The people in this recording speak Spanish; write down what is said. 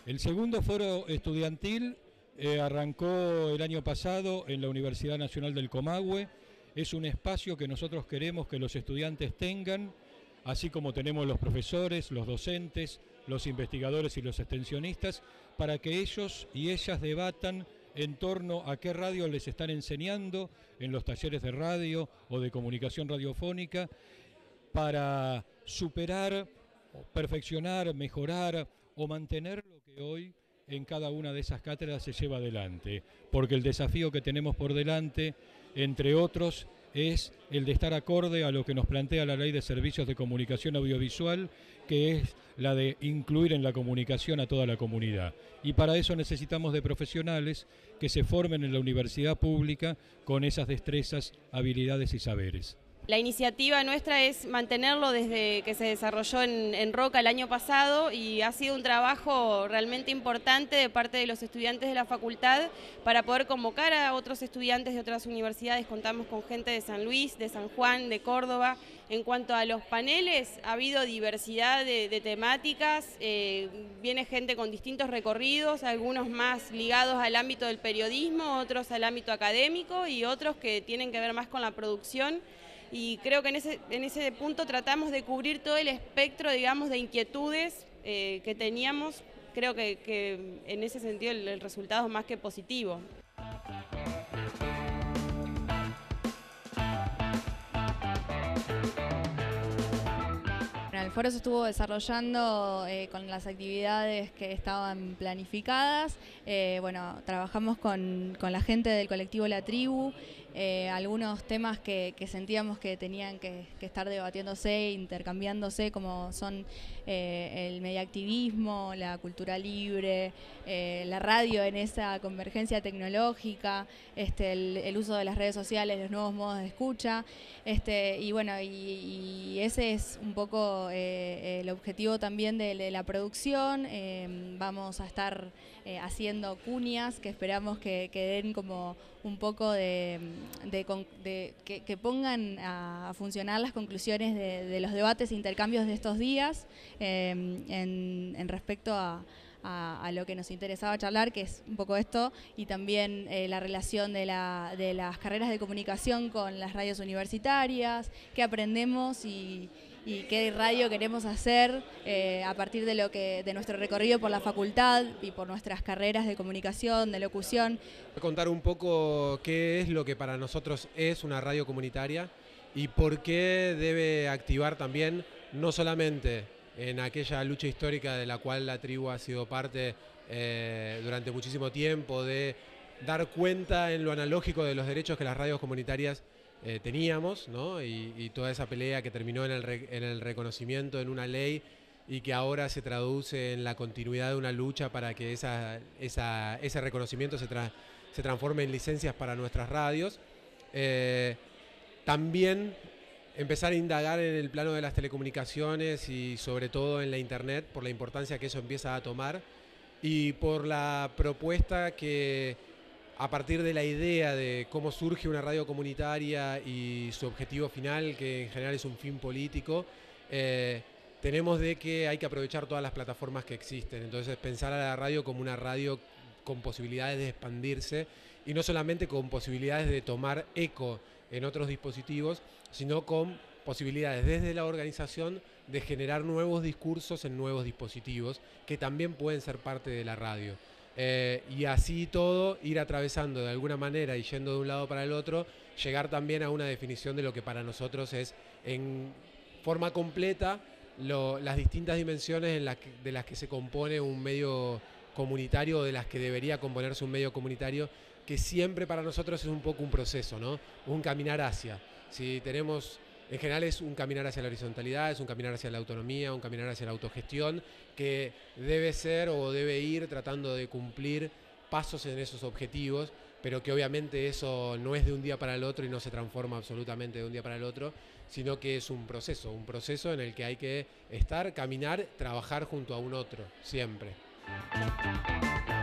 El segundo foro estudiantil arrancó el año pasado en la Universidad Nacional del Comahue. Es un espacio que nosotros queremos que los estudiantes tengan, así como tenemos los profesores, los docentes, los investigadores y los extensionistas, para que ellos y ellas debatan en torno a qué radio les están enseñando en los talleres de radio o de comunicación radiofónica, para superar, perfeccionar, mejorar o mantener lo que hoy en cada una de esas cátedras se lleva adelante, porque el desafío que tenemos por delante, entre otros, es el de estar acorde a lo que nos plantea la Ley de Servicios de Comunicación Audiovisual, que es la de incluir en la comunicación a toda la comunidad. Y para eso necesitamos de profesionales que se formen en la universidad pública con esas destrezas, habilidades y saberes. La iniciativa nuestra es mantenerlo desde que se desarrolló en Roca el año pasado y ha sido un trabajo realmente importante de parte de los estudiantes de la facultad para poder convocar a otros estudiantes de otras universidades. Contamos con gente de San Luis, de San Juan, de Córdoba. En cuanto a los paneles, ha habido diversidad de temáticas, viene gente con distintos recorridos, algunos más ligados al ámbito del periodismo, otros al ámbito académico y otros que tienen que ver más con la producción. Y creo que en ese punto tratamos de cubrir todo el espectro, digamos, de inquietudes que teníamos. Creo que en ese sentido el resultado es más que positivo. El foro se estuvo desarrollando con las actividades que estaban planificadas. Bueno, trabajamos con la gente del colectivo La Tribu, algunos temas que sentíamos que tenían que estar debatiéndose, intercambiándose, como son el mediaactivismo, la cultura libre, la radio en esa convergencia tecnológica, el uso de las redes sociales, los nuevos modos de escucha, y bueno, y ese es un poco el objetivo también de la producción. Vamos a estar haciendo cuñas que esperamos que den como un poco que pongan a funcionar las conclusiones de los debates e intercambios de estos días en respecto a lo que nos interesaba charlar, que es un poco esto, y también la relación de las carreras de comunicación con las radios universitarias, qué aprendemos y qué radio queremos hacer a partir de nuestro recorrido por la facultad y por nuestras carreras de comunicación, de locución. Voy a contar un poco qué es lo que para nosotros es una radio comunitaria y por qué debe activar también, no solamente en aquella lucha histórica de la cual La Tribu ha sido parte durante muchísimo tiempo, de dar cuenta en lo analógico de los derechos que las radios comunitarias teníamos, ¿no? Y toda esa pelea que terminó en el reconocimiento en una ley y que ahora se traduce en la continuidad de una lucha para que ese reconocimiento se transforme en licencias para nuestras radios. También empezar a indagar en el plano de las telecomunicaciones y sobre todo en la internet, por la importancia que eso empieza a tomar y por la propuesta que a partir de la idea de cómo surge una radio comunitaria y su objetivo final, que en general es un fin político, tenemos de que hay que aprovechar todas las plataformas que existen. Entonces pensar a la radio como una radio con posibilidades de expandirse y no solamente con posibilidades de tomar eco en otros dispositivos, sino con posibilidades desde la organización de generar nuevos discursos en nuevos dispositivos que también pueden ser parte de la radio. Y así todo, ir atravesando de alguna manera y yendo de un lado para el otro, llegar también a una definición de lo que para nosotros es en forma completa las distintas dimensiones de las que se compone un medio comunitario o de las que debería componerse un medio comunitario, que siempre para nosotros es un poco un proceso, ¿no? Un caminar hacia. Si tenemos, en general es un caminar hacia la horizontalidad, es un caminar hacia la autonomía, un caminar hacia la autogestión, que debe ser o debe ir tratando de cumplir pasos en esos objetivos, pero que obviamente eso no es de un día para el otro y no se transforma absolutamente de un día para el otro, sino que es un proceso en el que hay que estar, caminar, trabajar junto a un otro, siempre.